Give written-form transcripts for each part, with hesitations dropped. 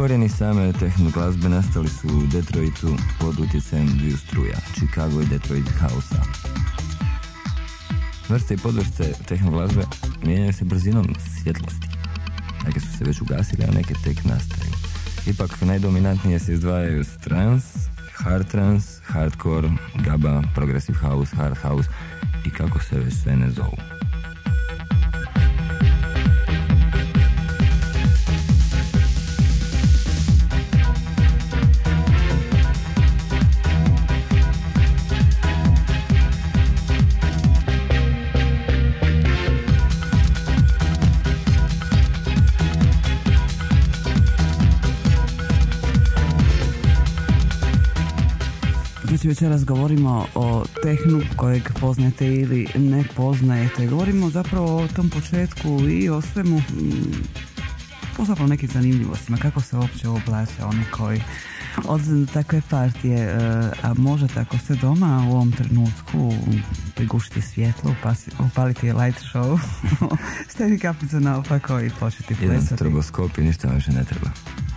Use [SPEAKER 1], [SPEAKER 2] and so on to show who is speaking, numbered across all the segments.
[SPEAKER 1] Korijeni same tehno glazbe nastali su u Detroitu pod utjecajem dviju struja, Chicago i Detroit House-a. Vrste i podvrste tehno glazbe mijenjaju se brzinom svjetlosti. Neke su se već ugasile, a neke tek nastaju. Ipak najdominantnije se izdvajaju trance, hard trance, hardcore, gaba, progressive house, hard house i kako se već sve ne zovu.
[SPEAKER 2] Večeras govorimo o tehnu kojeg poznajete ili ne poznajete. Govorimo zapravo o tom početku i o svemu, zapravo nekim zanimljivostima. Kako se uopće oblače oni koji od takve partije, a možete ako ste doma u ovom trenutku prigušiti svjetlo, upaliti light show, staviti kapicu naopako i početi plesati.
[SPEAKER 1] Jedan stroboskop i ništa više ne treba.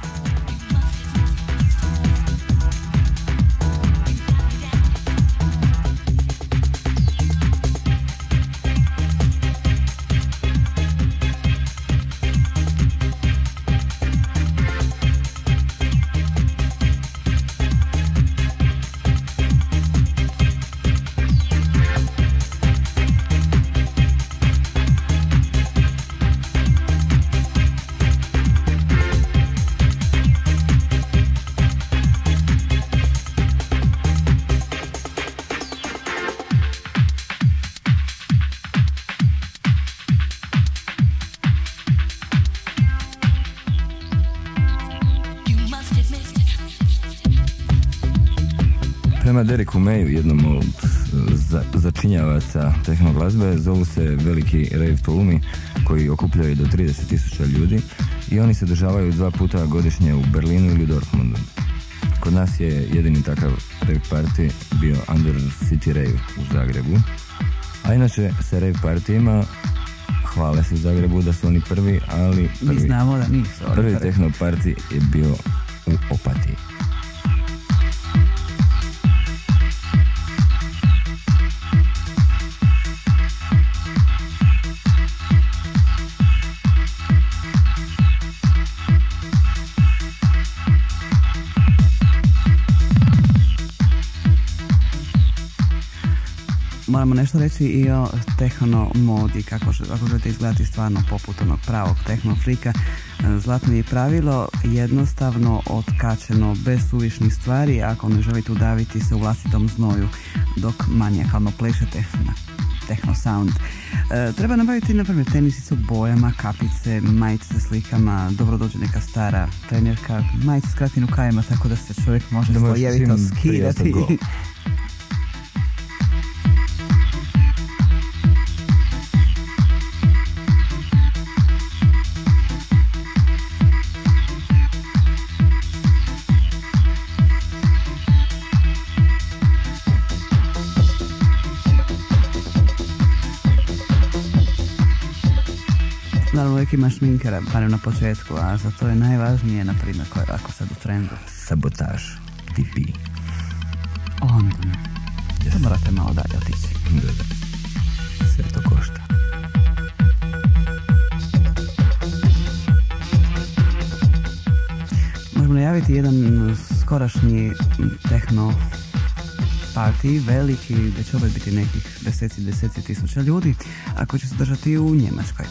[SPEAKER 1] Prema Dereku Mayu, jednom od začinjavaca tehno glazbe, zovu se veliki rave tulumi koji okupljaju do 30.000 ljudi i oni se održavaju 2 puta godišnje u Berlinu ili u Dortmundu. Kod nas je jedini takav rave party bio Under City Rave u Zagrebu, a inače se rave partijima hvale se u Zagrebu da su oni prvi, ali
[SPEAKER 2] mi znamo da nisu.
[SPEAKER 1] Prvi tehno party je bio u Opatiji.
[SPEAKER 2] Moramo nešto reći i o tehno modi, kako želite izgledati stvarno poput onog pravog tehno frika. Zlatno je pravilo, jednostavno otkačeno, bez suvišnih stvari, ako ne želite udaviti se u vlastitom znoju dok manijakalno plešete techno sound. Treba nabaviti na primjer tenisicu bojama, kapice, majice sa slikama, dobro dođe neka stara trenjerka, majice s kratkim rukavima tako da se čovjek može slojevito skidati. Naravno uvijek ima šminkera, barem na početku, a za to je najvažnije, na primjer, koje je ovako sad u trendu.
[SPEAKER 1] Sabotaž, TP.
[SPEAKER 2] Onda, to morate malo dalje otići.
[SPEAKER 1] Da. Sve to košta.
[SPEAKER 2] Možemo najaviti jedan skorašnji tehno party, veliki, gdje će opet biti nekih deseci tisuća ljudi, a koji će se držati u Njemačkoj.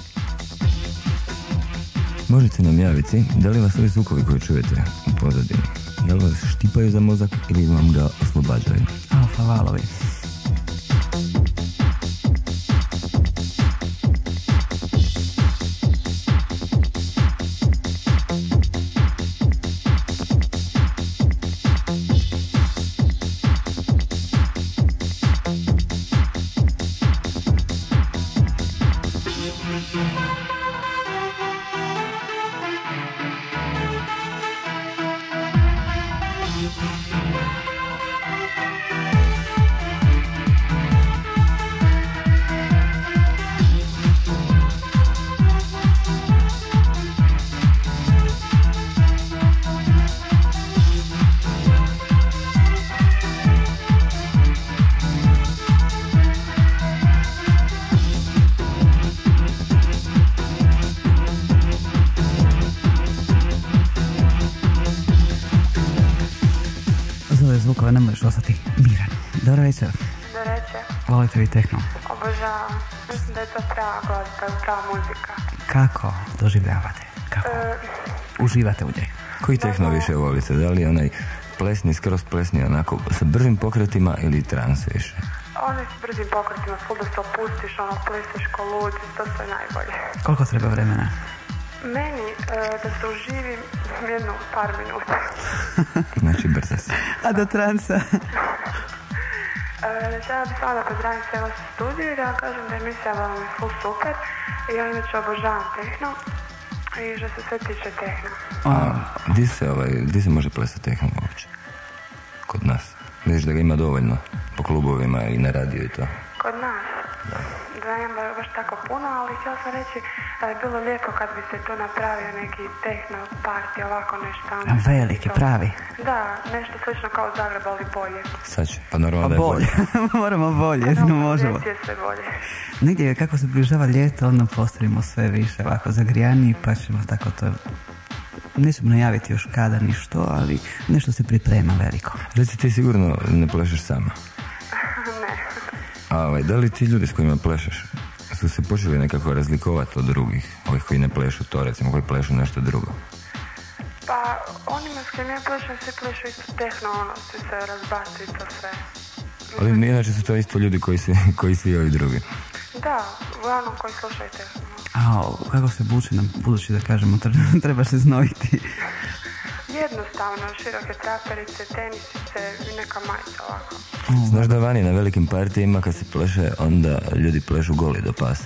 [SPEAKER 1] Možete nam javiti da li vas ovi zvukovi koje čujete u pozadini, da li vas štipaju za mozak ili vam ga oslobađaju?
[SPEAKER 2] Alfa valovi. ove zvukove ne možeš ostati miran. Dobro večer.
[SPEAKER 3] Dobro večer.
[SPEAKER 2] Volite vi tehno?
[SPEAKER 3] Obožavam. Mislim da je to prava glazba, prava muzika.
[SPEAKER 2] Kako doživljavate? Kako uživate u njej?
[SPEAKER 1] Koji tehno više volite? Da li onaj plesni, skroz plesni, onako sa bržim pokretima ili trans više?
[SPEAKER 3] Oni s brzim pokretima, full da se opustiš, pleseš ko lud, to sve najbolje.
[SPEAKER 2] Koliko treba vremena?
[SPEAKER 3] Meni, da se uživim jedno par minuta.
[SPEAKER 1] Znači brzo se.
[SPEAKER 2] A do transa?
[SPEAKER 3] Žela bih samo da pozdravim sve vas u studiju i da vam kažem da je emisija vam je full super i ja inače obožavam tehno i što se sve tiče tehno.
[SPEAKER 1] Gdje se može plesati tehno uopće? Kod nas. Vidiš da ga ima dovoljno po klubovima i na radio i to.
[SPEAKER 3] Kod nas? Da nema baš tako puno, ali htjela sam reći da je bilo lijepo kad bi se tu napravio neki tehno party, ovako nešto.
[SPEAKER 2] Veliki, pravi.
[SPEAKER 3] Da, nešto slično kao Zagreb, ali bolje.
[SPEAKER 1] Sad će, pa normalno da je bolje.
[SPEAKER 2] Moramo bolje, jedino možemo.
[SPEAKER 3] Sve bolje.
[SPEAKER 2] Negdje kako se približava ljeto, onda postavimo sve više ovako zagrijaniji, pa ćemo tako to... Nećemo najaviti još kada ni što, ali nešto se priprema veliko.
[SPEAKER 1] Reci, ti sigurno ne plešeš sama?
[SPEAKER 3] Ne.
[SPEAKER 1] Da li ti ljudi s kojima plešeš su se počeli nekako razlikovati od drugih, ovih koji ne plešu to, recimo, koji plešu nešto drugo?
[SPEAKER 3] Pa, onima s kojima ja plešem, svi plešu isto tehno, svi se razbacuju to sve.
[SPEAKER 1] Ali inače su to isto ljudi koji svi ovi drugi.
[SPEAKER 3] Da, uglavnom koji slušaju tehno.
[SPEAKER 2] Kako se buči nam, budući da kažemo, treba se znojiti?
[SPEAKER 3] Jednostavno, široke traperice, tenisice i neka majica ovako.
[SPEAKER 1] Znaš da vani na velikim partijima kad se pleše, onda ljudi plešu goli do pasa.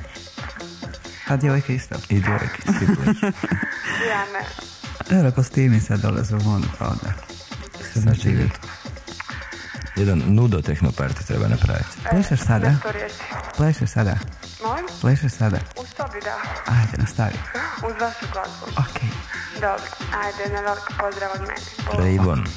[SPEAKER 2] A djevojke isto?
[SPEAKER 1] I djevojke, svi plešu.
[SPEAKER 3] Ja ne.
[SPEAKER 2] Dobro, kostimi sad dolaze u vodu, pa onda se
[SPEAKER 1] znači to. Jedan nudo tehno party treba napraviti.
[SPEAKER 2] Plešeš sada? Plešeš sada?
[SPEAKER 3] Molim?
[SPEAKER 2] Plešeš sada?
[SPEAKER 3] U sobi, da.
[SPEAKER 2] Ajde, nastavi.
[SPEAKER 3] Uz vašu glazbu.
[SPEAKER 2] Ok.
[SPEAKER 3] Dobro, ajde, na veliki pozdrav od mene.
[SPEAKER 1] Rave on.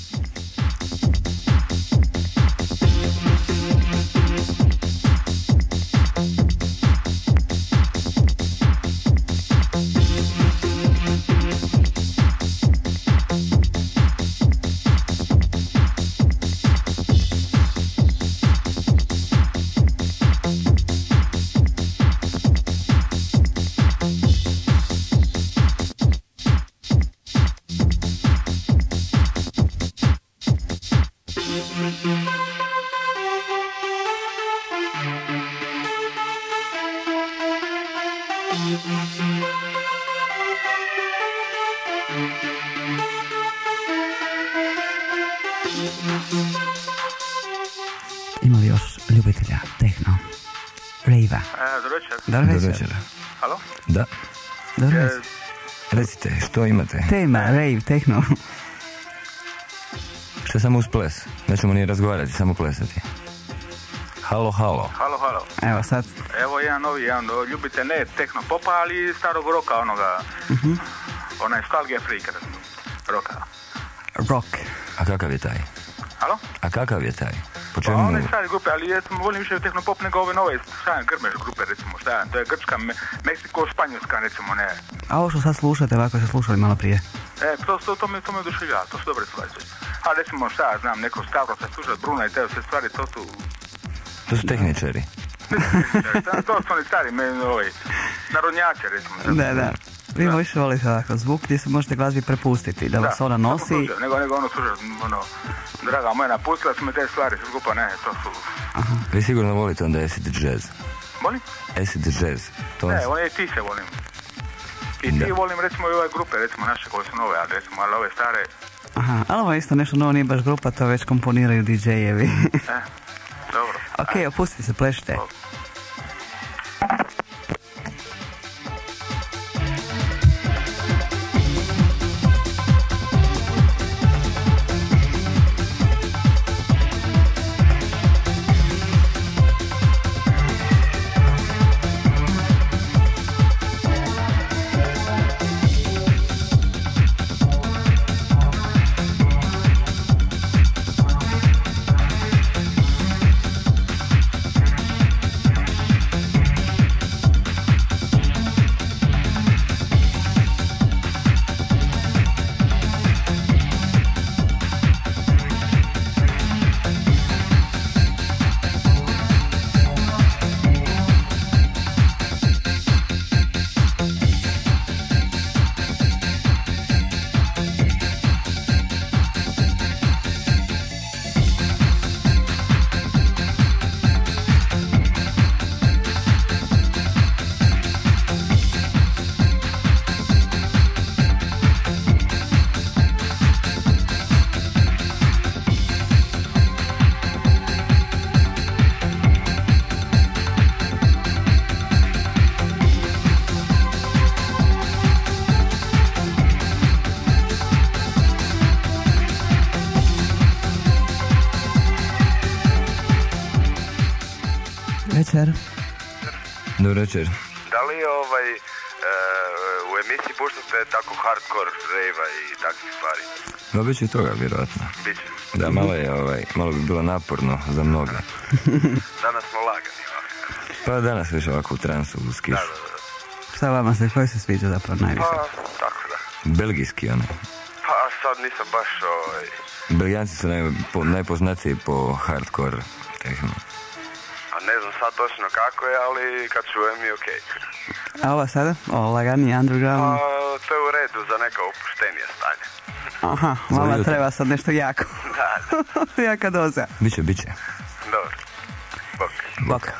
[SPEAKER 2] Ima li još ljubitelja tehno? Rave-a?
[SPEAKER 3] Dobro večer.
[SPEAKER 2] Dobro večer.
[SPEAKER 3] Halo?
[SPEAKER 1] Da.
[SPEAKER 2] Dobro večer.
[SPEAKER 1] Recite, što imate?
[SPEAKER 2] Tema, rave, tehno.
[SPEAKER 1] Što samo uz ples? Nećemo ni razgovarati, samo plesati. Halo.
[SPEAKER 4] Halo.
[SPEAKER 2] Evo sad.
[SPEAKER 4] Evo jedan ljubite ne tehno popa, ali starog roka onoga. Onaj Nostalgia Freak roka.
[SPEAKER 2] Rock.
[SPEAKER 1] A kakav je taj?
[SPEAKER 4] Halo?
[SPEAKER 1] A kakav je taj? Po
[SPEAKER 4] Pa
[SPEAKER 1] čemu?
[SPEAKER 4] one stari grupe, ali ja volim više tehno pop nego ove nove, grmeš grupe, recimo, to je grčka, Meksiko, španjolska, recimo, ne.
[SPEAKER 2] A ovo što sad slušate, ovako ste slušali malo prije?
[SPEAKER 4] To me oduševljava, to su dobre stvari. A recimo, znam, neko Stavrosa slušat, Bruna i te sve stvari, to su...
[SPEAKER 1] To su tehničari.
[SPEAKER 4] To su oni stari, narodnjače, recimo.
[SPEAKER 2] Da. Vi više volite ovako zvuk gdje se možete glazbi prepustiti, da vas ona nosi.
[SPEAKER 4] Nego ono slušat, draga moja, napustila su me te stvari, sve skupa, ne, to su...
[SPEAKER 1] Vi sigurno volite onda acid jazz.
[SPEAKER 4] Molim?
[SPEAKER 1] Acid jazz.
[SPEAKER 4] Ne, one i ti se volim. I ti volim, recimo, i ove grupe, recimo, naše koje su nove, ali recimo, ali ove stare...
[SPEAKER 2] Aha, ali ovo isto nešto novo, nije baš grupa, to već komponiraju DJ-evi.
[SPEAKER 4] Dobro.
[SPEAKER 2] Ok, opustite se, plešite. večer.
[SPEAKER 1] Dobro večer.
[SPEAKER 5] Da li u emisiji puštate tako hardcore rave i takvih stvari?
[SPEAKER 1] No, bit će toga, vjerojatno.
[SPEAKER 5] Biće.
[SPEAKER 1] Da, malo bi bilo naporno za mnoge.
[SPEAKER 5] Danas smo lagani.
[SPEAKER 1] Pa danas više ovako u transu, uz kišu.
[SPEAKER 5] Da.
[SPEAKER 2] Šta vama koji se sviđa zapravo najviše?
[SPEAKER 5] Pa, tako da.
[SPEAKER 1] Belgijski, onaj.
[SPEAKER 5] Pa sad nisam baš
[SPEAKER 1] Belgijanci su najpoznatiji po hardcore tehno.
[SPEAKER 5] A ne znam sad točno kako je, ali kad čujem je okej.
[SPEAKER 2] A ova sada? Lagani underground?
[SPEAKER 5] Pa to je u redu za neka opuštenija stanja.
[SPEAKER 2] Aha, vama treba sad nešto jako.
[SPEAKER 5] Da.
[SPEAKER 2] Jaka doza.
[SPEAKER 1] Biće.
[SPEAKER 5] Dobro.
[SPEAKER 2] Bok.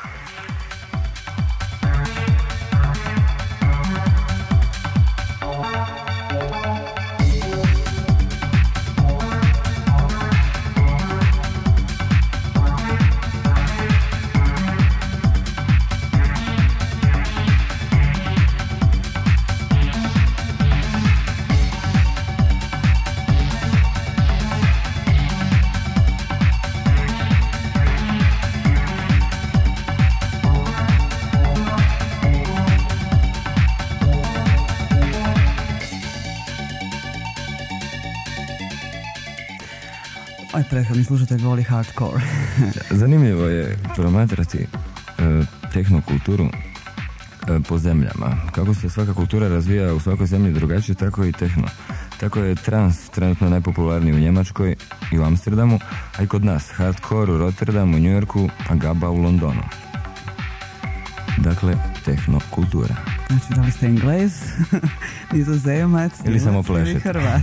[SPEAKER 2] Prethodni slušatelj voli hardcore.
[SPEAKER 1] Zanimljivo je promatrati tehnokulturu po zemljama. Kako se svaka kultura razvija u svakoj zemlji drugačije, tako i tehno. Tako je trans trenutno najpopularniji u Njemačkoj i u Amsterdamu, a i kod nas hardcore u Rotterdamu, u New Yorku, a gaba u Londonu. Dakle, tehnokultura.
[SPEAKER 2] Znači, da li ste Englez, Nizozemac,
[SPEAKER 1] ili samo plešete?
[SPEAKER 2] Hrvat.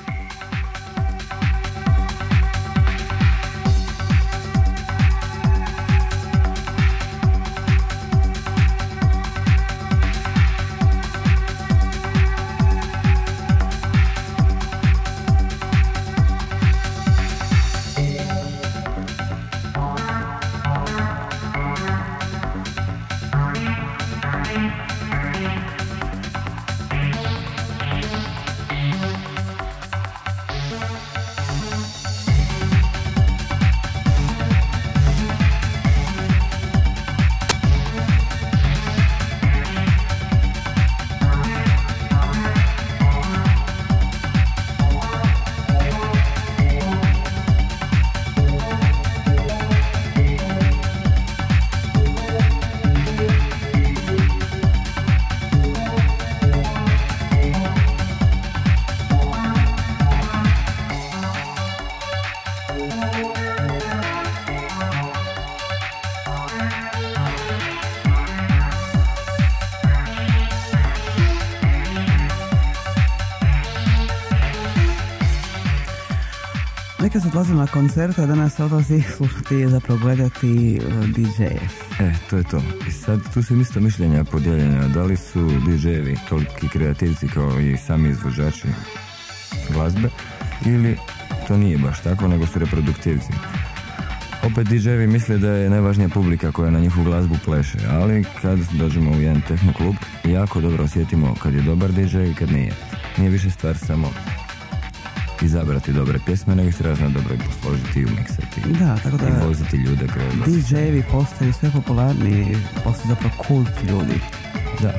[SPEAKER 2] Nekad se odlazimo na koncerte, a danas odlazi slušati i zapravo gledati DJ-e.
[SPEAKER 1] To je to. I sad tu su isto mišljenja podijeljena. Da li su DJ-evi toliki kreativci kao i sami izvođači glazbe, ili to nije baš tako, nego su reproduktivci. Opet DJ-evi misle da je najvažnija publika koja na njihovu glazbu pleše, ali kad dođemo u jedan techno klub, jako dobro osjetimo kad je dobar DJ i kad nije. Nije više stvar samo izabrati dobre pjesme, nego ih treba znati dobro i posložiti i umiksati.
[SPEAKER 2] Da, tako da
[SPEAKER 1] i voziti ljude kroz
[SPEAKER 2] DJ-evi postaju sve popularniji, postaju zapravo kult ljudi.
[SPEAKER 1] Da.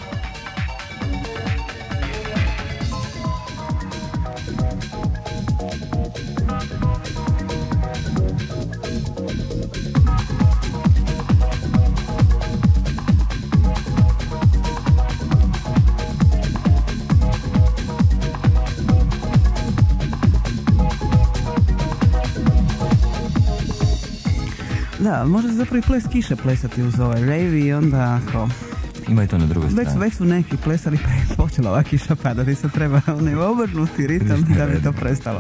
[SPEAKER 2] Da, može se zapravo i ples kiše plesati uz ovaj rave i onda ako...
[SPEAKER 1] Ima i to na drugoj strani.
[SPEAKER 2] Već su neki plesali počela ova kiša padati, se treba obrnuti ritam da bi to prestalo.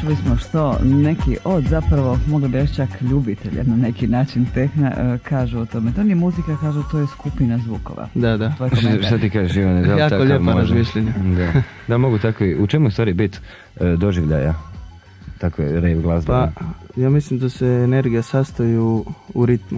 [SPEAKER 2] čuli smo što neki od zapravo, mogli bi reći čak ljubitelja na neki način tehna, kažu o tome. To nije muzika, kažu to je skupina zvukova.
[SPEAKER 6] Da.
[SPEAKER 1] Šta ti kažeš, Ivane?
[SPEAKER 6] Jako lijepo razmišljenje.
[SPEAKER 1] Da, mogu takvi. U čemu stvari biti doživljaja takve rave glazbe?
[SPEAKER 6] Pa, ja mislim da se energija sastoji u ritmu.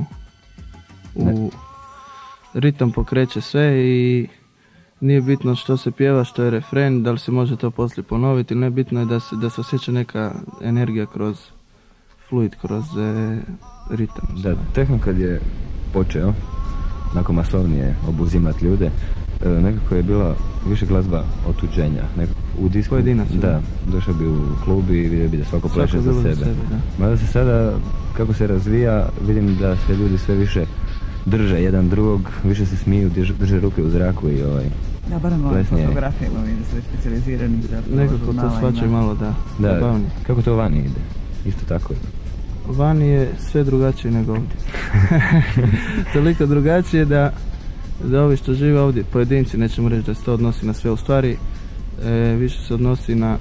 [SPEAKER 6] Ritam pokreće sve i nije bitno što se pjeva, što je refren, da li se može to poslije ponoviti, ili ne, bitno je da se osjeća neka energija kroz fluid, kroz ritam.
[SPEAKER 1] Da, tehno kad je počeo, nakon masovnije obuzimati ljude, nekako je bila više glazba otuđenja. U disku,
[SPEAKER 6] pojedinac.
[SPEAKER 1] Da, došao bi u klub i vidio bi da svako pleše za sebe. Mada se sada, kako se razvija, vidim da se ljudi sve više drže jedan drugog, više se smiju, drže ruke u zraku i
[SPEAKER 2] da, barem ovim fotografijama vidim sve specijalizirani.
[SPEAKER 6] Nekako to svačaju malo, da.
[SPEAKER 1] Kako to vani ide? Isto tako je.
[SPEAKER 6] Vani je sve drugačije nego ovdje. Toliko drugačije da ovi što žive ovdje, pojedinci, nećemo reći da se to odnosi na sve, u stvari više se odnosi na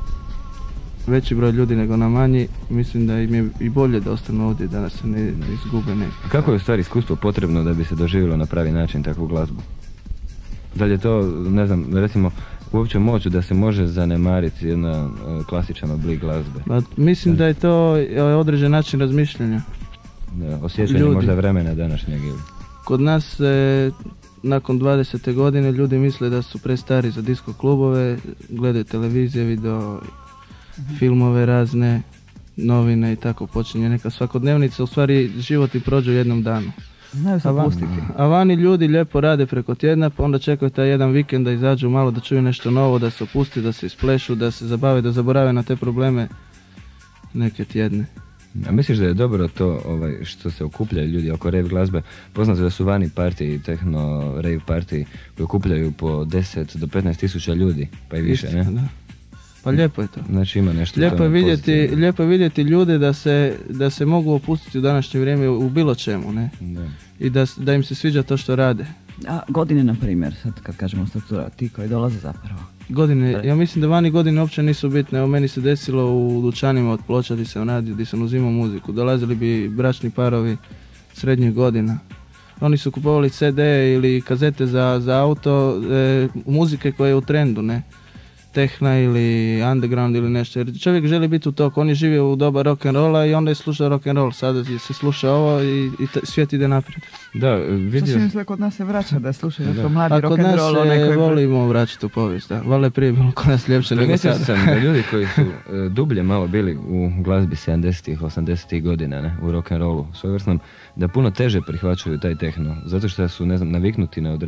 [SPEAKER 6] veći broj ljudi nego na manji. Mislim da im je i bolje da ostanu ovdje, da se ne izgube nekako.
[SPEAKER 1] Kako je u stvari iskustvo potrebno da bi se doživjelo na pravi način takvu glazbu? Da li je to, ne znam, recimo uopće moć da se može zanemariti jedan klasičan oblik glazbe?
[SPEAKER 6] Mislim da je to određen način razmišljanja.
[SPEAKER 1] Osjećanje možda vremena današnjeg ili?
[SPEAKER 6] Kod nas nakon 20. godine ljudi misle da su prestari za disko klubove, gledaju televizije, video, filmove razne, novine i tako počinje neka svakodnevnica. U stvari život im prođe u jednom danu.
[SPEAKER 2] Znaju se pustiti.
[SPEAKER 6] A vani ljudi lijepo rade preko tjedna, pa onda čekaju taj jedan vikend da izađu malo, da čuju nešto novo, da se opusti, da se isplešu, da se zabave, da zaborave na te probleme neke tjedne.
[SPEAKER 1] A misliš da je dobro to što se okupljaju ljudi oko rave glazbe? Poznato da su vani partiji, techno rave partiji koji okupljaju po 10 do 15 tisuća ljudi, pa i više, ne? Da.
[SPEAKER 6] Pa lijepo je to.
[SPEAKER 1] Znači ima nešto.
[SPEAKER 6] Lijepo je vidjeti ljude da se mogu opustiti u današnje vrijeme u bilo čemu, ne? Da. I da im se sviđa to što rade.
[SPEAKER 2] A godine, na primjer, sad kad kažemo struktura, ti koji dolaze zapravo?
[SPEAKER 6] Godine, ja mislim da vani godine uopće nisu bitne. Evo, meni se desilo u dućanima od Ploča gdje sam radio, gdje sam uzimao muziku. Dolazili bi bračni parovi srednjih godina. Oni su kupovali CD ili kazete za auto, muzike koja je u trendu, ne? Tehna ili underground ili nešto. Jer čovjek želi biti u toku. On je živio u doba rock'n'rolla i onda je slušao rock'n'roll. Sada se sluša ovo i svijet ide naprijed.
[SPEAKER 1] Da, vidio...
[SPEAKER 2] Što se kod nas se vraća da slušaju to mladi rock'n'roll.
[SPEAKER 6] A kod nas volimo vraćati u povijest. Da. Valjda je prije bilo kod nas ljepše nego sada.
[SPEAKER 1] Sam da ljudi koji su dublje malo bili u glazbi 70-ih, 80-ih godina, ne, u rock'n'rollu svojevrsnom, da puno teže prihvaćaju taj tehno. Zato što su, ne znam, naviknuti na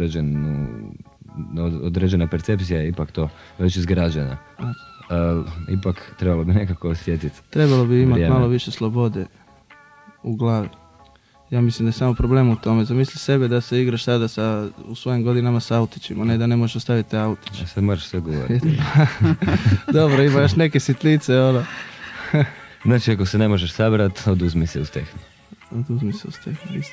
[SPEAKER 1] određena percepcija je ipak to već izgrađena. Ipak trebalo bi nekako osjetiti.
[SPEAKER 6] Trebalo bi imati malo više slobode u glavi. Ja mislim da je samo problem u tome. Zamisli sebe da se igraš sada u svojim godinama sa autićima, ne da ne možeš ostaviti autić.
[SPEAKER 1] A sad moraš sve govoriti.
[SPEAKER 6] Dobro, ima još neke sitlice, ono.
[SPEAKER 1] Znači, ako se ne možeš sabrati, oduzmi se uz tehnu.
[SPEAKER 6] Oduzmi se uz tehnu, isto.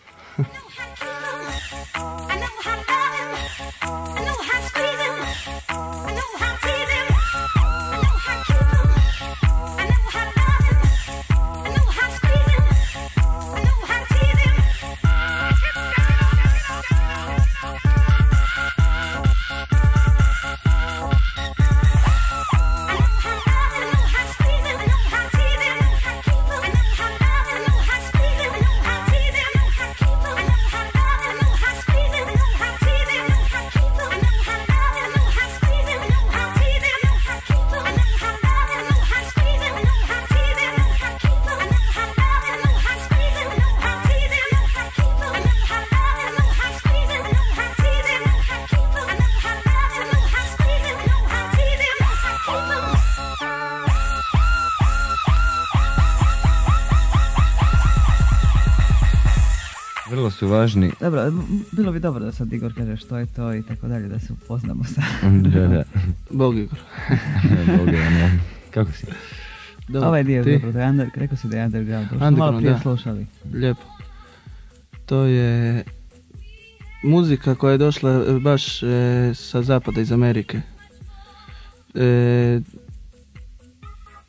[SPEAKER 1] Vrlo su važni.
[SPEAKER 2] Dobro, bilo bi dobro da sad Igor kaže što je to i tako dalje, da se upoznamo sa...
[SPEAKER 1] Da.
[SPEAKER 6] Bog Igor.
[SPEAKER 1] Bog Igor, ne. Kako si?
[SPEAKER 2] Dobro, ovaj dio je dobro, rekao si da je underground. Malo prije slušali.
[SPEAKER 6] Lijepo. To je muzika koja je došla baš sa zapada iz Amerike.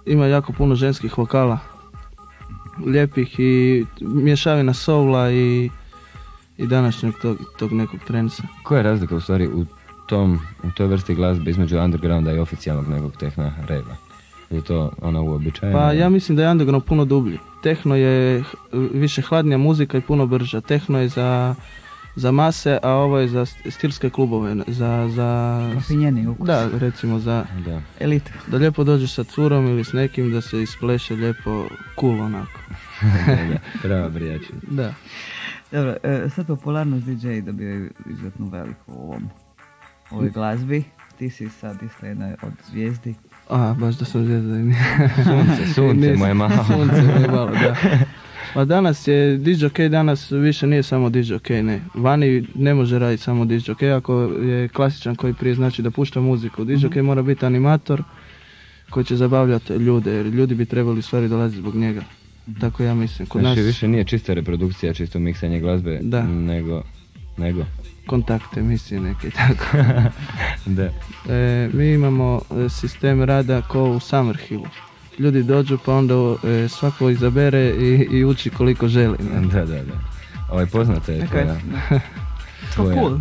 [SPEAKER 6] ima jako puno ženskih vokala, lijepih i mješavina soula i današnjeg tog nekog trensa.
[SPEAKER 1] Koja je razlika u stvari u toj vrsti glazbe između undergrounda i oficijalnog nekog tehna rejva? Je to ona uobičajena?
[SPEAKER 6] Pa ja mislim da je underground puno dublji. Tehno je više hladnija muzika i puno brža. Tehno je za mase, a ovo je za stilske klubove.
[SPEAKER 2] Rafinjeni ukus.
[SPEAKER 6] Da, recimo za
[SPEAKER 2] elitu.
[SPEAKER 6] Da lijepo dođeš sa curom ili s nekim, da se ispleše lijepo cool onako.
[SPEAKER 1] Prava brijača.
[SPEAKER 6] Da.
[SPEAKER 2] Dobro, sad popularnost DJ dobio izuzetno veliku u ovoj glazbi. Ti si sad isto jedna od zvijezdi.
[SPEAKER 6] Baš da sam zvijezda.
[SPEAKER 1] Sunce moje malo.
[SPEAKER 6] Sunce moje malo, da. Pa danas je DJ danas više nije samo DJ, ne. Vani ne može raditi samo DJ ako je klasičan koji prije znači da pušta muziku. DJ mora biti animator koji će zabavljati ljude, jer ljudi bi trebali u stvari dolaziti zbog njega. Tako ja mislim. Kod
[SPEAKER 1] znači
[SPEAKER 6] nas
[SPEAKER 1] više nije čista reprodukcija, čisto miksanje glazbe, nego
[SPEAKER 6] kontakte, emisije neke tako.
[SPEAKER 1] Da.
[SPEAKER 6] Mi imamo sistem rada ko u Summerhillu. Ljudi dođu pa onda svako izabere i uči koliko želi. Ne?
[SPEAKER 1] Da. Poznate je tvoja.
[SPEAKER 2] Cool.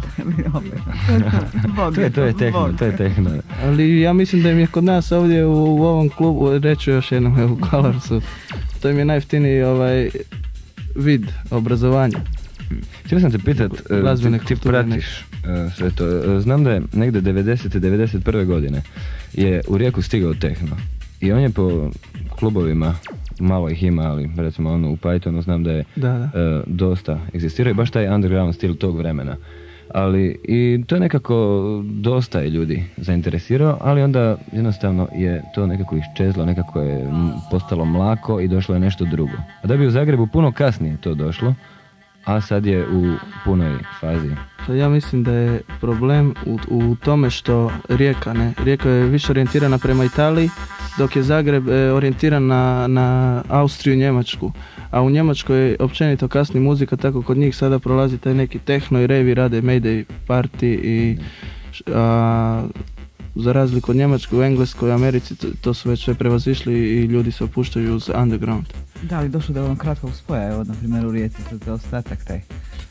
[SPEAKER 1] To je tehno.
[SPEAKER 6] Ali ja mislim da im je kod nas ovdje u ovom klubu, reću još jednom u Colorsu, to im je najjeftiniji vid obrazovanja.
[SPEAKER 1] Htio sam te pitat, ti pratiš sve to. Znam da je negdje 90-91. godine je u Rijeku stigao tehno. I on je po klubovima, malo ih ima, ali recimo u Pythonu znam da je dosta egzistirao i baš taj underground stil tog vremena. Ali i to je nekako dosta je ljudi zainteresirao, ali onda jednostavno je to nekako iščezlo, nekako je postalo mlako i došlo je nešto drugo. A da bi u Zagrebu puno kasnije to došlo, a sad je u punoj fazi.
[SPEAKER 6] Ja mislim da je problem u tome što Rijeka je više orijentirana prema Italiji, dok je Zagreb orijentiran na Austriju i Njemačku. A u Njemačkoj je općenito kasni muzika, tako kod njih sada prolazi taj neki tehno i revi, rade Mayday party i za razliku od Njemačkoj, u Engleskoj, Americi to su već sve prevazišli i ljudi se opuštaju uz underground.
[SPEAKER 2] Da, ali došlo do onog kratkog spoja, evo na primjer u Rijeci, to je ostatak taj.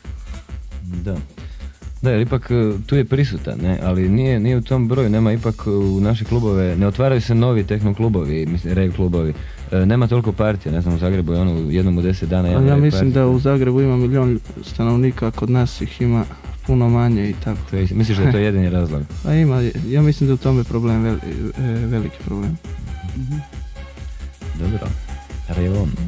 [SPEAKER 1] Da, jer ipak tu je prisutan, ne, ali nije u tom broju, nema ipak u naše klubove, ne otvaraju se novi tehno klubovi, mislim, rave klubovi, nema toliko partija, ne znam, u Zagrebu je jednom u 10 dana
[SPEAKER 6] ja mislim da u Zagrebu ima 1 milion stanovnika, kod nas ih ima puno manje i tako.
[SPEAKER 1] Misliš da je to jedini razlog?
[SPEAKER 6] Pa ima, ja mislim da u tome problem, veliki problem.
[SPEAKER 1] Dobro, rave on.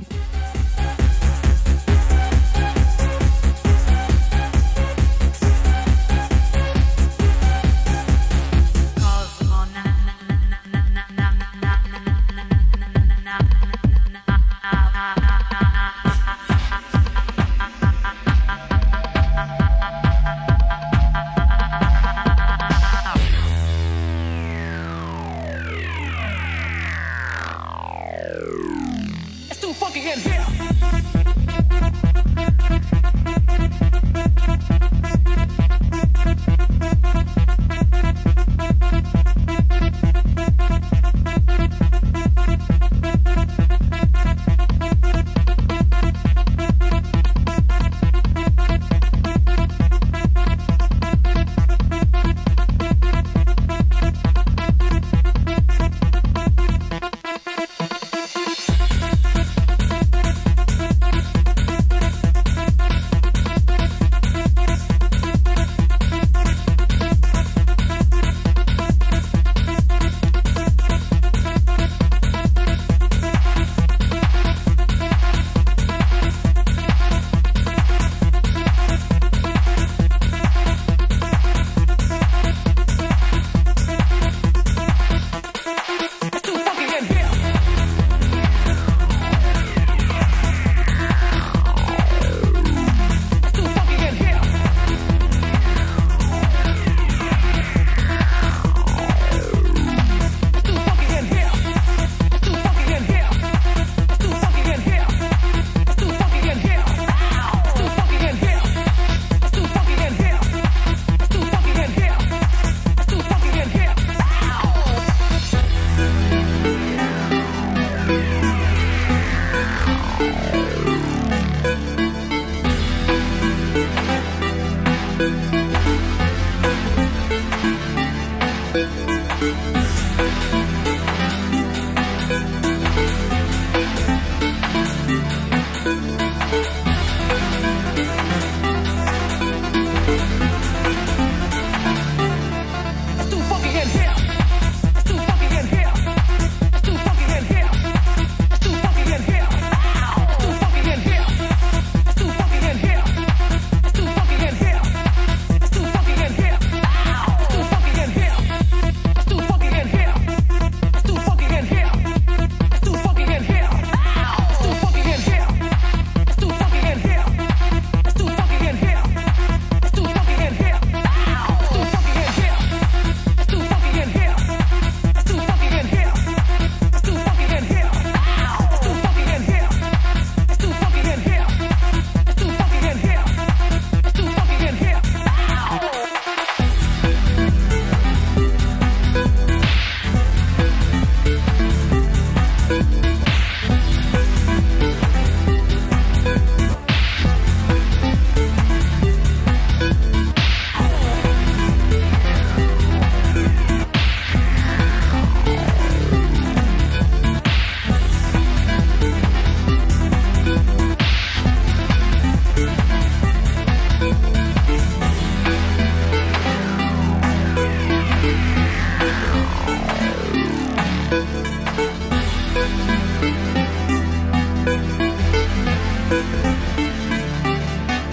[SPEAKER 7] Fucking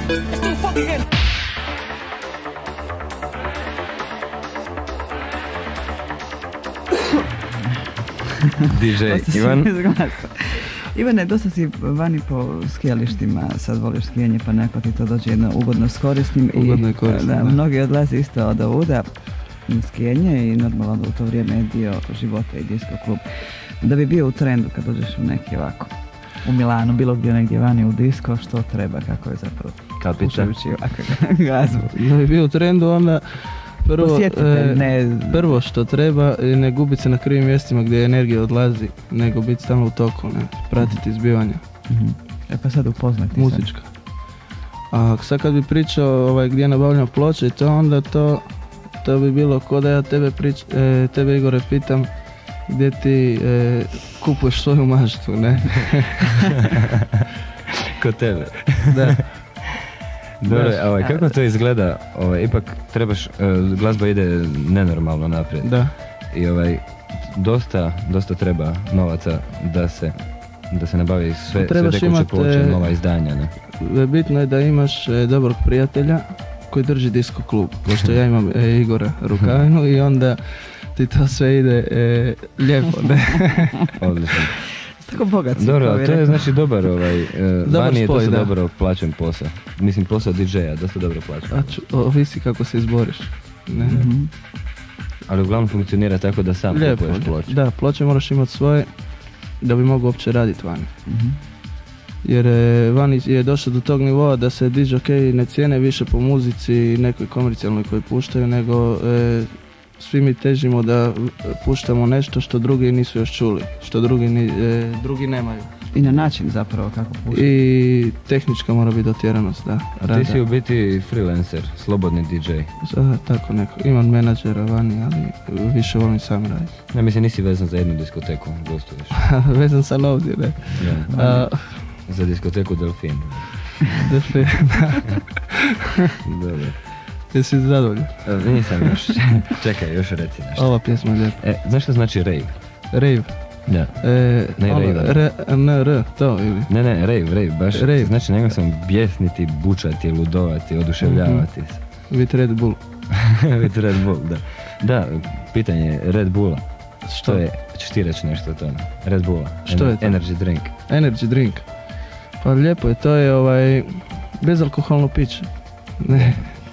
[SPEAKER 1] DJ Ivan.
[SPEAKER 2] Ivane, dosta si vani po skijalištima, sad voliš skijanje, pa neko ti to dođe jedno ugodno s korisnim.
[SPEAKER 6] Ugodno i korisno, da.
[SPEAKER 2] Mnogi odlaze isto od ovuda na skijanje i normalno da u to vrijeme je dio života i disco klub. Da bi bio u trendu kad dođeš u neki ovako, u Milanu, bilo gdje negdje vani u disco, što treba, kako je zapravo pušajući ovakvu glazbu.
[SPEAKER 6] Da bi bio u trendu, onda prvo što treba je ne gubiti se na krivim mjestima gdje energija odlazi, nego biti stalno u toku, ne, pratiti zbivanja.
[SPEAKER 2] Pa sad upoznati
[SPEAKER 6] muzička. A sad kad bi pričao gdje nabavljam ploče i to, onda to bi bilo ko da ja tebe Igore pitam gdje ti kupuješ svoju maštu, ne?
[SPEAKER 1] Kod tebe.
[SPEAKER 6] Da.
[SPEAKER 1] Dobro, kako to izgleda? Ipak trebaš, glazba ide nenormalno naprijed.
[SPEAKER 6] Da.
[SPEAKER 1] I dosta treba novaca da se nabavi sve tekuće ploče, nova izdanja. Ne?
[SPEAKER 6] Bitno je da imaš dobrog prijatelja koji drži disco klub, pošto ja imam Igora Rukavinu i onda ti to sve ide lijepo, ne?
[SPEAKER 1] Odlično.
[SPEAKER 2] Tako bogat si.
[SPEAKER 1] Dobro, to je znači dobar vani je dosta dobro plaćen posao. Mislim, posao DJ-a, dosta dobro plaćen.
[SPEAKER 6] Ovisi kako se izboriš. Ne.
[SPEAKER 2] Mm-hmm.
[SPEAKER 1] Ali uglavnom funkcionira tako da sam kupuješ ploče.
[SPEAKER 6] Da, ploče moraš imati svoje da bi mogu uopće raditi vani.
[SPEAKER 2] Mm-hmm.
[SPEAKER 6] Jer vani je došlo do tog nivoa da se DJ ne cijene više po muzici nekoj komercijalnoj koju puštaju, nego svi mi težimo da puštamo nešto što drugi nisu još čuli, što drugi nemaju.
[SPEAKER 2] I na način zapravo kako puštaju.
[SPEAKER 6] I tehnička mora biti dotjeranost, da.
[SPEAKER 1] A ti si u biti freelancer, slobodni DJ.
[SPEAKER 6] Tako neko. Imam menadžera vani, ali više volim sam raditi.
[SPEAKER 1] Ne, mislim, nisi vezan za jednu diskoteku, gostuješ.
[SPEAKER 6] Vezan sam ovdje, ne.
[SPEAKER 1] Ja. Za diskoteku Delfin.
[SPEAKER 6] Delfin, da.
[SPEAKER 1] Dobro.
[SPEAKER 6] Jesi zadovoljan?
[SPEAKER 1] Nisam još. Čekaj, još reci nešto.
[SPEAKER 6] Ova pjesma je lijepa.
[SPEAKER 1] Znaš što znači rave?
[SPEAKER 6] Rave?
[SPEAKER 1] Da. Ne
[SPEAKER 6] rave. To ili?
[SPEAKER 1] Ne, rave, baš. Rave. Znači nego sam bjesniti, bučati, ludovati, oduševljavati se.
[SPEAKER 6] With Red Bull.
[SPEAKER 1] With Red Bull, da. Da, pitanje je Red Bulla.
[SPEAKER 6] Što
[SPEAKER 1] je? Ćeš ti reći nešto o tome? Red Bulla.
[SPEAKER 6] Što je to?
[SPEAKER 1] Energy drink.
[SPEAKER 6] Energy drink. Pa lijepo je, to je bezalkoholno piće. Ne.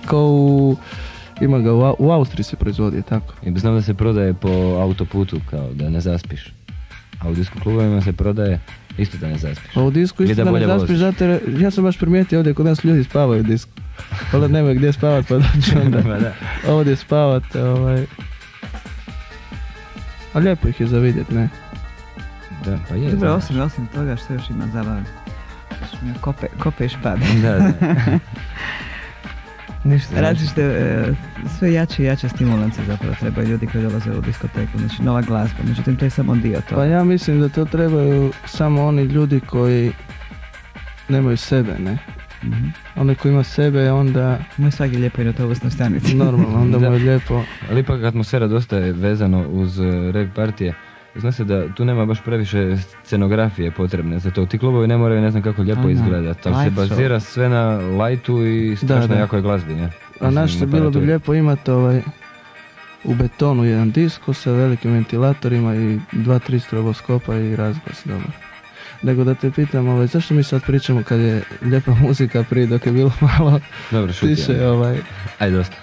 [SPEAKER 6] Ima ga u Austriji se proizvodi, tako.
[SPEAKER 1] I znam da se prodaje po autoputu, kao da ne zaspiš. A u disko klubovima se prodaje isto da ne zaspiš.
[SPEAKER 6] Pa u disku isto da ne zaspiš, zato ja sam baš primijetio ovdje kod nas ljudi spavaju u disku. Onda nemaju gdje spavat, pa dođu onda ovdje spavat, A lijepo ih je za vidjet, ne?
[SPEAKER 1] Da, pa je.
[SPEAKER 2] Dobro, osim toga što još ima zabavno. Kope i špade.
[SPEAKER 1] Da. Ništa.
[SPEAKER 2] Različite, sve jače i jače stimulance zapravo trebaju ljudi koji dolaze u diskoteku, znači nova glazba, međutim to je samo dio toga.
[SPEAKER 6] Pa ja mislim da to trebaju samo oni ljudi koji nemaju sebe, ne?
[SPEAKER 2] Mm-hmm.
[SPEAKER 6] Oni koji ima sebe, onda...
[SPEAKER 2] Moj svaki lijepo i na autobusnoj stanici.
[SPEAKER 6] Normalno, onda mu je lijepo.
[SPEAKER 1] Ali ipak atmosfera dosta je vezano uz rave partije. Zna se da tu nema baš previše scenografije potrebne za to. Ti klubovi ne moraju ne znam kako lijepo izgledati, ali se bazira sve na lightu i strašno jakoj glazbi, ne?
[SPEAKER 6] A našto bilo bi lijepo imati u betonu jedan disko sa velikim ventilatorima i 2-3 stroboskopa i razglas dobar. Nego da te pitam, zašto mi sad pričamo kad je lijepa muzika prije dok je bilo malo tiše,
[SPEAKER 1] Ajde, dosta.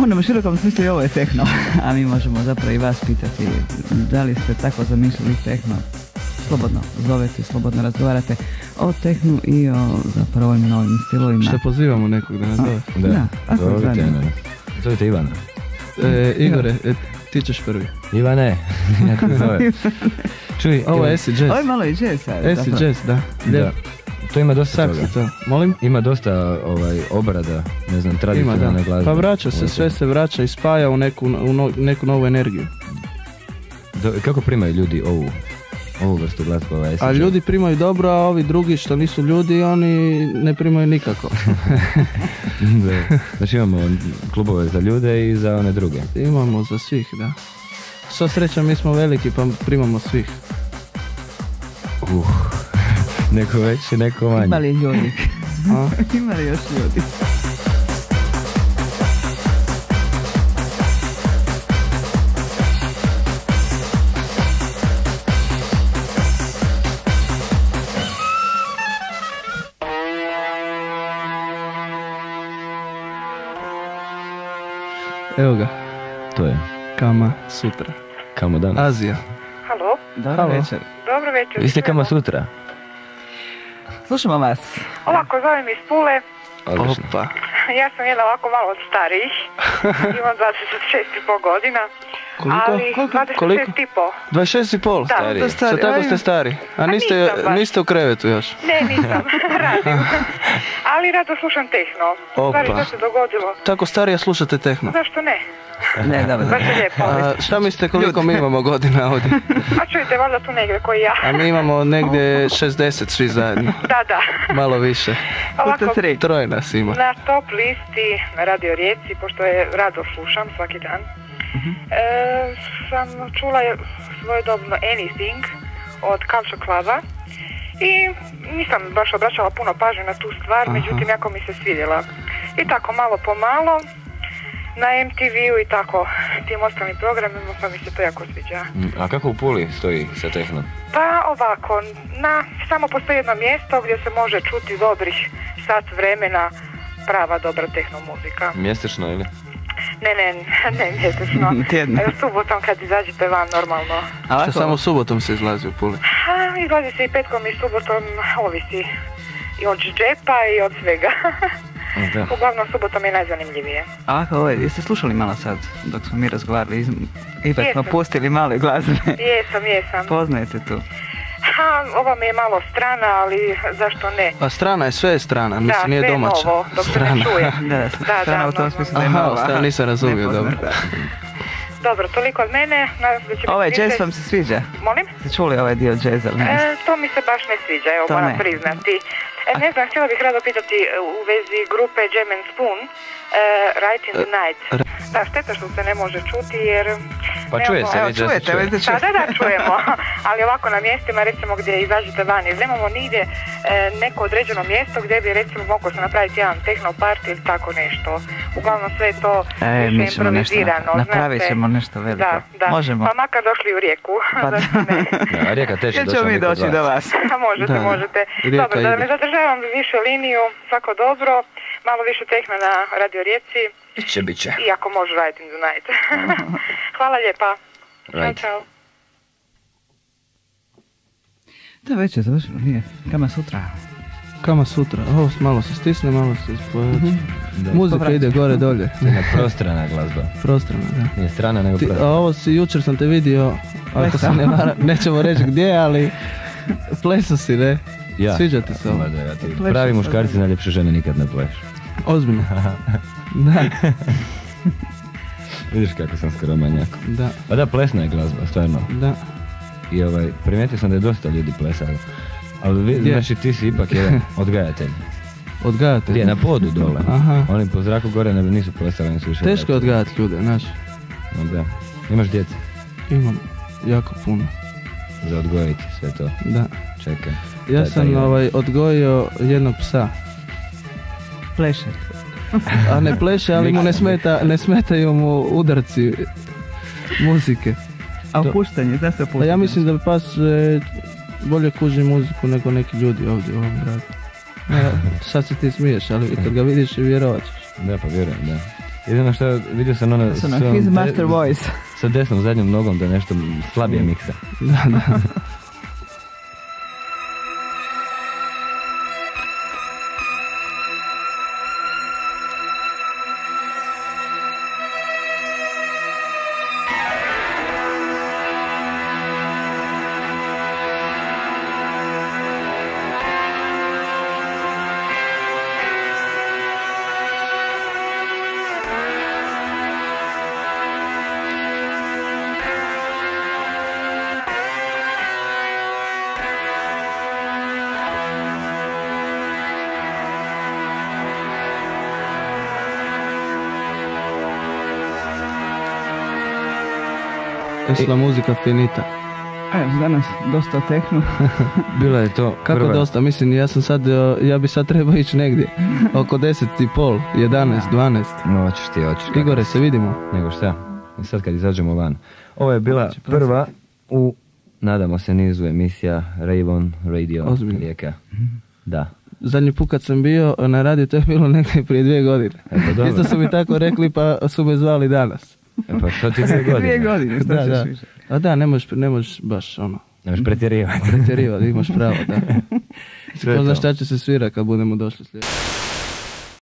[SPEAKER 2] U onom širokom smislu i ovo je tehno, a mi možemo zapravo i vas pitati da li ste tako zamislili tehno. Slobodno zovete, slobodno razgovarate o tehnu i o zapravo ovim novim stilovima.
[SPEAKER 6] Što pozivamo nekog da nas zove?
[SPEAKER 2] Da, ako zanima.
[SPEAKER 1] Zovite Ivana.
[SPEAKER 6] Igore, ti ćeš prvi.
[SPEAKER 1] Ivane, ja te zovem. Čuj,
[SPEAKER 6] ovo je acid jazz.
[SPEAKER 2] Ovo je malo i jazz sad.
[SPEAKER 6] Acid jazz, da.
[SPEAKER 1] To ima dosta toga.
[SPEAKER 6] To. Molim?
[SPEAKER 1] Ima dosta obrada, ne znam, tradicionalne glazbe.
[SPEAKER 6] Pa vraća se, sve se vraća i spaja u neku novu energiju.
[SPEAKER 1] Kako primaju ljudi ovu vrstu glazbe?
[SPEAKER 6] A ljudi primaju dobro, a ovi drugi što nisu ljudi, oni ne primaju nikako.
[SPEAKER 1] Znači imamo klubove za ljude i za one druge.
[SPEAKER 6] Imamo za svih, da. Sva sreća, mi smo veliki pa primamo svih.
[SPEAKER 1] Neko veći, neko manje.
[SPEAKER 2] Ima li ljudi? Ima li još ljudi?
[SPEAKER 6] Evo ga.
[SPEAKER 1] To je.
[SPEAKER 6] Kama Sutra.
[SPEAKER 1] Kamo danas.
[SPEAKER 6] Azija.
[SPEAKER 3] Halo?
[SPEAKER 2] Dobro večer.
[SPEAKER 3] Dobro večer.
[SPEAKER 1] Vi ste Kama Sutra?
[SPEAKER 2] Slušamo vas.
[SPEAKER 3] Ovako, zovem iz Pule.
[SPEAKER 1] Odlično.
[SPEAKER 6] Opa.
[SPEAKER 3] Ja sam jedna ovako malo od starijih. Imam 26,5 godina.
[SPEAKER 6] Koliko?
[SPEAKER 3] Ali
[SPEAKER 6] Koliko?
[SPEAKER 3] 26,5.
[SPEAKER 6] 26,5?
[SPEAKER 3] Da.
[SPEAKER 6] Sad tako ste stari. A niste u krevetu još?
[SPEAKER 3] Ne, nisam. Radim. Ali rado slušam tehno. Stvari, što se dogodilo?
[SPEAKER 6] Tako starija slušate tehno?
[SPEAKER 3] Zašto ne?
[SPEAKER 2] Ne, dobro.
[SPEAKER 3] Baš je lijepo.
[SPEAKER 6] Šta mislite koliko mi imamo godina ovdje?
[SPEAKER 3] A čujte, valjda tu negdje koji ja.
[SPEAKER 6] A mi imamo negdje 60 svi zajedno.
[SPEAKER 3] Da.
[SPEAKER 6] Malo više.
[SPEAKER 3] Ovako,
[SPEAKER 6] Troje nas ima.
[SPEAKER 3] na top listi na Radio Rijeci, pošto je rado slušam svaki dan, sam čula svojedobno Anything od Culture Cluba i nisam baš obraćala puno pažnje na tu stvar, međutim jako mi se svidjela. I tako malo po malo na MTV-u i tako tim ostalim programima, pa mi se to jako sviđa.
[SPEAKER 1] A kako u Puli stoji sa tehnom?
[SPEAKER 3] Pa ovako, samo postoji jedno mjesto gdje se može čuti dobrih sat vremena prava dobra tehno muzika.
[SPEAKER 1] Mjesečno ili?
[SPEAKER 3] Ne mjesečno.
[SPEAKER 2] Tjedno.
[SPEAKER 3] Subotom kad izađete van normalno.
[SPEAKER 6] Što samo subotom se izlazi u Puli?
[SPEAKER 3] Izlazi se i petkom i subotom, ovisi i od džepa i od svega.
[SPEAKER 1] Da.
[SPEAKER 3] Uglavnom subotom je najzanimljivije.
[SPEAKER 2] Ako, jeste slušali malo sad dok smo mi razgovarali? Ipak smo pustili malo glazbe.
[SPEAKER 3] Jesam.
[SPEAKER 2] Poznajete tu?
[SPEAKER 3] Ova mi je malo strana, ali zašto ne?
[SPEAKER 6] Pa strana je, sve je strana, mislim nije domaća.
[SPEAKER 3] Da, sve je novo, dok se ne čuje.
[SPEAKER 2] Strana u tom smislu da je nova.
[SPEAKER 6] Aha, nisam razumio, dobro.
[SPEAKER 3] Dobro, toliko od mene.
[SPEAKER 2] Ovaj jazz vam se sviđa?
[SPEAKER 3] Molim?
[SPEAKER 2] Ste čuli ovaj dio jazza?
[SPEAKER 3] To mi se baš ne sviđa, evo moram priznati. Ne znam, htjela bih rado pitati u vezi grupe Jam and Spoon, Right in the Night. Da, šteta što se ne može čuti jer...
[SPEAKER 1] Pa čuje se,
[SPEAKER 2] evo, čujete.
[SPEAKER 3] Da, čujemo, ali ovako na mjestima recimo gdje izađete van, jer nemamo nigdje neko određeno mjesto gdje bi recimo moglo se napraviti jedan techno party ili tako nešto. Uglavnom sve je to više improvizirano.
[SPEAKER 2] Napravit ćemo nešto veliko.
[SPEAKER 3] Da.
[SPEAKER 2] Možemo.
[SPEAKER 3] Pa makar došli u Rijeku. Zašto ne?
[SPEAKER 1] Da, Rijeka teže
[SPEAKER 2] doći. Ćemo mi doći do vas.
[SPEAKER 3] Možete. Dobro, da ne zadržavam više liniju, svako dobro. Malo više tehna na Radio Rijeci.
[SPEAKER 1] Biće.
[SPEAKER 3] Iako može Right in the Night. Hvala lijepa.
[SPEAKER 1] Right.
[SPEAKER 3] Ćao.
[SPEAKER 2] Da, već je završeno, nije. Kama Sutra.
[SPEAKER 6] Ovo malo se stisne, malo se pojači. Muzika ide gore dolje.
[SPEAKER 1] Prostrana glazba.
[SPEAKER 6] Prostrana, da.
[SPEAKER 1] Nije strana nego prostrana.
[SPEAKER 6] A ovo jučer sam te vidio, ako se ne vara, nećemo reći gdje, ali pleso si, ne?
[SPEAKER 1] Ja.
[SPEAKER 6] Sviđa ti se ovo.
[SPEAKER 1] Pravi muškarci najljepše žene nikad ne plešu.
[SPEAKER 6] Ozbiljno. Da.
[SPEAKER 1] Vidiš kako sam skromanjak.
[SPEAKER 6] Da.
[SPEAKER 1] Pa da, plesna je glazba, stvarno.
[SPEAKER 6] Da.
[SPEAKER 1] I primijetio sam da je dosta ljudi plesalo. Ali znači ti si ipak jedan odgajatelj.
[SPEAKER 6] Odgajatelj?
[SPEAKER 1] Gdje, na podu dole.
[SPEAKER 6] Aha.
[SPEAKER 1] Oni po zraku gore nisu plesali, nisu više.
[SPEAKER 6] Teško je odgajati ljude, znaš.
[SPEAKER 1] No da. Imaš djece?
[SPEAKER 6] Imam, jako puno.
[SPEAKER 1] Za odgojiti sve to?
[SPEAKER 6] Da.
[SPEAKER 1] Čekaj.
[SPEAKER 6] Ja sam odgojio jednog psa.
[SPEAKER 2] Pleše.
[SPEAKER 6] A ne pleše, ali mu ne smetaju mu udarci muzike.
[SPEAKER 2] A opuštanje, da se opuštanje?
[SPEAKER 6] Ja mislim da pas bolje kuži muziku nego neki ljudi ovdje u ovom gradu. Sad se ti smiješ, ali kad ga vidiš vjerovat ćeš.
[SPEAKER 1] Da, pa vjerujem, da. Jedino što vidio sam ono...
[SPEAKER 2] His master voice.
[SPEAKER 1] Sa desnom zadnjom nogom da nešto slabije miksa.
[SPEAKER 6] Da. Es la muzika finita.
[SPEAKER 2] Danas dosta tehno.
[SPEAKER 1] Bilo je to
[SPEAKER 6] Kako
[SPEAKER 1] prva...
[SPEAKER 6] dosta? Mislim, ja bi sad trebao ići negdje. Oko 10:30, 11, 12.
[SPEAKER 1] No, hoćeš ti.
[SPEAKER 6] Igore, se vidimo.
[SPEAKER 1] Nego šta? I sad kad izađemo van. Ovo je bila prva u, nadamo se, nizu emisija Rave-on Radio
[SPEAKER 6] Ozbiljno.
[SPEAKER 1] Rijeka. Da.
[SPEAKER 6] Zadnji put kad sam bio na radiju, to je bilo negdje prije 2 godine.
[SPEAKER 1] Dobro.
[SPEAKER 6] Isto su mi tako rekli, pa su me zvali danas.
[SPEAKER 1] Pa što ti 2 godine?
[SPEAKER 2] 2 godine, šta ćeš
[SPEAKER 6] Da.
[SPEAKER 2] više?
[SPEAKER 6] A da, ne možeš baš ono.
[SPEAKER 1] Ne možeš pretjerivati.
[SPEAKER 6] Pretjerivati, imaš pravo, da. Ko zna šta će se svira kad budemo došli sljedeći.